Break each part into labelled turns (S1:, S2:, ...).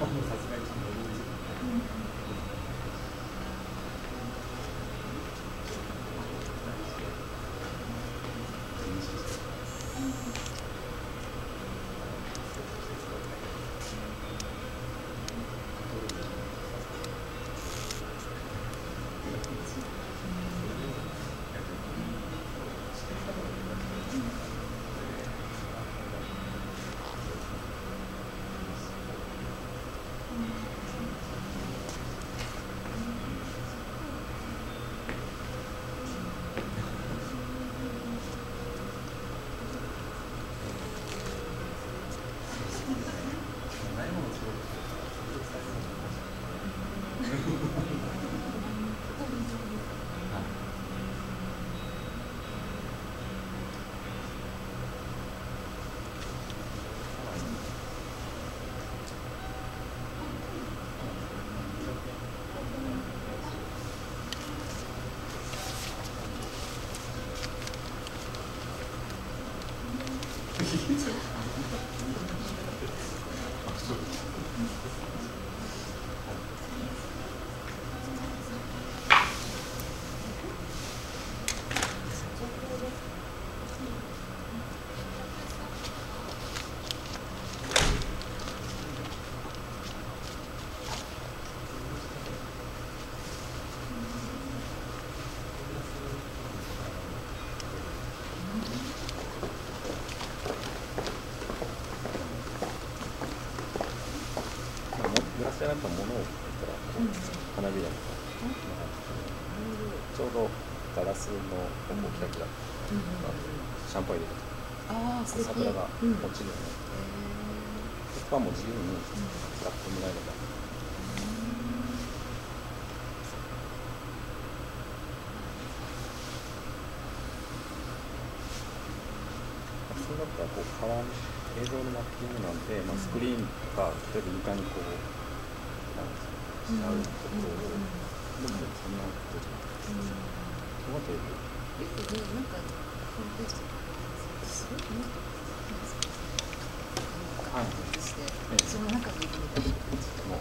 S1: なんか物を置いたら花びらとか、ちょうどガラスのキラキラシャンパン入れた桜が落ちるよね。そこはもう自由に使ってもらえれば。それだったらこう映像のマッピングなんで、スクリーンとか例えば床にこうしちゃうところを、でもそんなことじゃなくて、その後
S2: なんかホームページとかすごくもっとして、その中にいるみたいな感じでも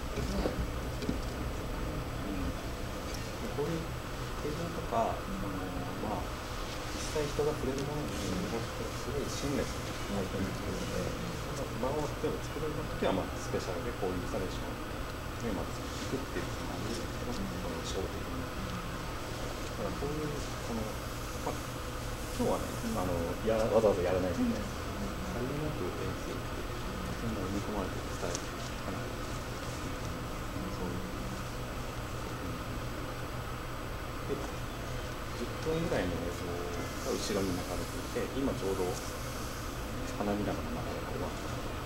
S1: こういう映像とか、実際人が触れるものにすごいシンレスに体験できるので、場を例えば作るときはスペシャルでこういうインスタレーションで作っている感じですけど、ショー的に。だからこういう今日はね、わざわざやらないので、さりげなく演奏ってそういうのを見込まれて伝えるかな。で、10分ぐらいの映像が後ろに流れていて、今ちょうど花びらの流れが終わった。